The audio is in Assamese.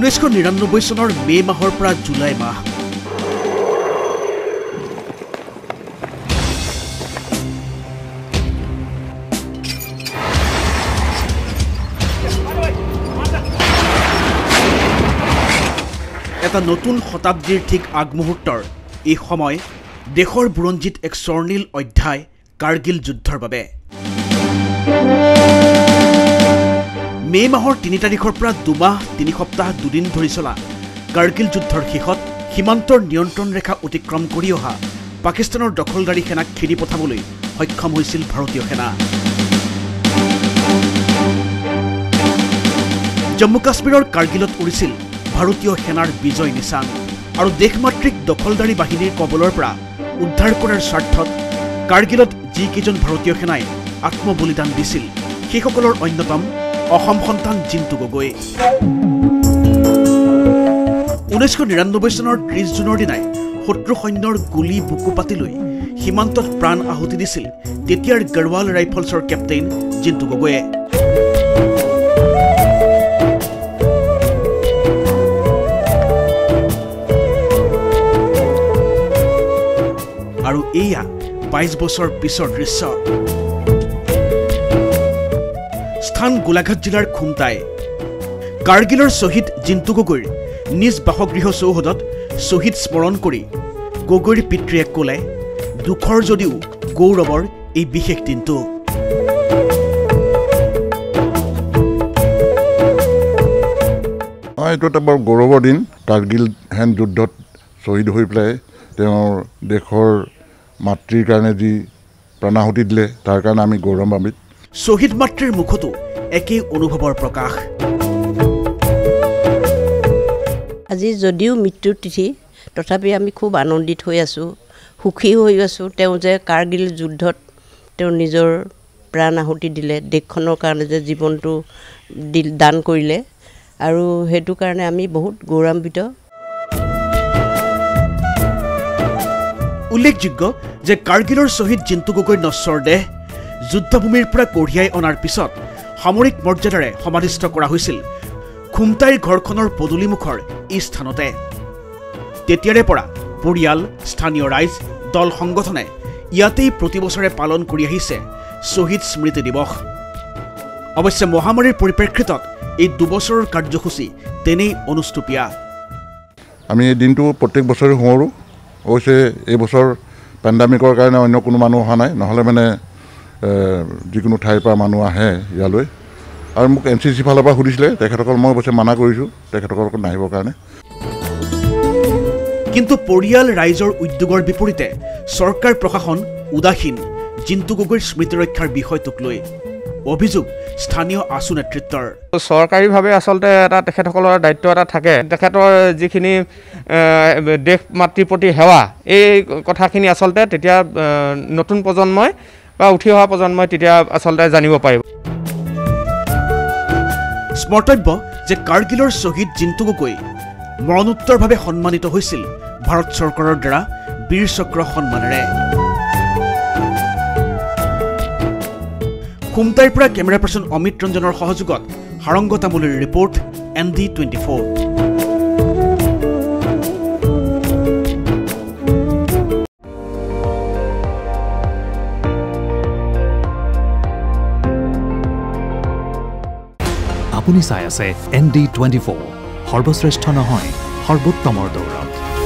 1999 চনৰ মে মাহৰ পৰা জুলাই মাহ এটা নতুন শতাব্দীৰ ঠিক আগমুহূৰ্তৰ এই সময় দেশৰ বুৰঞ্জীত এক স্বৰ্ণীল অধ্যায় কাৰ্গিল যুদ্ধৰ বাবে মে মাহৰ 3 তাৰিখৰ পৰা 2 মাহ 3 সপ্তাহ 2 দিন ধৰি চলা কাৰ্গিল যুদ্ধৰ শেষত সীমান্তৰ নিয়ন্ত্ৰণ ৰেখা অতিক্ৰম কৰি অহা পাকিস্তানৰ দখলদাৰী সেনাক খেদি পঠাবলৈ সক্ষম হৈছিল ভাৰতীয় সেনা জম্মু কাশ্মীৰৰ কাৰ্গিলত উৰিছিল ভাৰতীয় সেনাৰ বিজয় নিশান আৰু দেশমাতৃক দখলদাৰী বাহিনীৰ কবলৰ পৰা উদ্ধাৰ কৰাৰ স্বাৰ্থত কাৰ্গিলত যি কেইজন ভাৰতীয় সেনাই আত্মবলিদান দিছিল সেইসকলৰ অন্যতম অসম সন্তান জিন্তু গগৈ 1999 চনৰ 30 জুনৰ দিনাই শত্ৰু সৈন্যৰ গুলী বুকু পাতি লৈ সীমান্তত প্ৰাণ আহুতি দিছিল তেতিয়াৰ গড়ৱাল ৰাইফলছৰ কেপ্টেইন জিন্তু গগৈয়ে আৰু এয়া 22 বছৰ পিছৰ দৃশ্য স্থান গোলাঘাট জিলাৰ খুমটাই কাৰ্গিলৰ শহীদ জিন্তু গগৈৰ নিজ বাসগৃহ চৌহদত শহীদ স্মৰণ কৰি গগৈৰ পিতৃয়ে ক'লে দুখৰ যদিও গৌৰৱৰ এই বিশেষ দিনটো এইটো এটা বৰ গৌৰৱৰ দিন কাৰ্গিল হেন যুদ্ধত শ্বহীদ হৈ পেলাই তেওঁৰ দেশৰ মাতৃৰ কাৰণে যি প্ৰাণাহুতি দিলে তাৰ কাৰণে আমি গৌৰৱান্বিত শহীদ মাতৃৰ মুখতো একেই অনুভৱৰ প্ৰকাশ আজি যদিও মৃত্যুৰ তিথি তথাপি আমি খুব আনন্দিত হৈ আছোঁ সুখী হৈ আছোঁ তেওঁ যে কাৰ্গিল যুদ্ধত তেওঁ নিজৰ প্ৰাণ আহুতি দিলে দেশখনৰ কাৰণে যে জীৱনটো দান কৰিলে আৰু সেইটো কাৰণে আমি বহুত গৌৰৱান্বিত উল্লেখযোগ্য যে কাৰ্গিলৰ শহীদ জিন্তু গগৈৰ নশ্বৰ দেহ যুদ্ধভূমিৰ পৰা কঢ়িয়াই অনাৰ পিছত সামৰিক মৰ্যাদাৰে সমাধিস্থ কৰা হৈছিল খুমটাইৰ ঘৰখনৰ পদূলিমুখৰ এই স্থানতে তেতিয়াৰে পৰা পৰিয়াল স্থানীয় ৰাইজ দল সংগঠনে ইয়াতেই প্ৰতি বছৰে পালন কৰি আহিছে শহীদ স্মৃতি দিৱস অৱশ্যে মহামাৰীৰ পৰিপ্ৰেক্ষিতত এই 2 বছৰৰ কাৰ্যসূচী তেনেই অনুষ্টুপীয়া আমি এই দিনটো প্ৰত্যেক বছৰে সোঁৱৰো অৱশ্যে এই বছৰ পেণ্ডামিকৰ কাৰণে অন্য কোনো মানুহ অহা নাই নহ'লে মানে যিকোনো ঠাইৰ পৰা মানুহ আহে ইয়ালৈ আৰু মোক NCC ফালৰ পৰা সুধিছিলে তেখেতসকল মই অৱশ্যে মানা কৰিছোঁ তেখেতসকলক নাহিবৰ কাৰণে কিন্তু পৰিয়াল ৰাইজৰ উদ্যোগৰ বিপৰীতে চৰকাৰ প্ৰশাসন উদাসীন জিন্তু গগৈৰ স্মৃতি ৰক্ষাৰ বিষয়টোক লৈ অভিযোগ স্থানীয় আছু নেতৃত্বৰ চৰকাৰীভাৱে আচলতে এটা তেখেতসকলৰ দায়িত্ব এটা থাকে তেখেতৰ যিখিনি দেশ মাতৃৰ প্ৰতি সেৱা এই কথাখিনি আচলতে তেতিয়া নতুন প্ৰজন্মই বা উঠি অহা প্ৰজন্মই তেতিয়া আচলতে জানিব পাৰিব স্মৰ্তব্য যে কাৰ্গিলৰ শহীদ জিন্তু গগৈ মৰণোত্তৰভাৱে সন্মানিত হৈছিল ভাৰত চৰকাৰৰ দ্বাৰা বীৰ চক্ৰ সন্মানেৰে খুমটাইৰ পৰা কেমেৰা পাৰ্চন অমিত ৰঞ্জনৰ সহযোগত হাৰংগ তামুলীৰ ৰিপৰ্ট ND24 আপুনি চাই আছে ND24 সৰ্বশ্ৰেষ্ঠ নহয় সৰ্বোত্তমৰ দৌৰত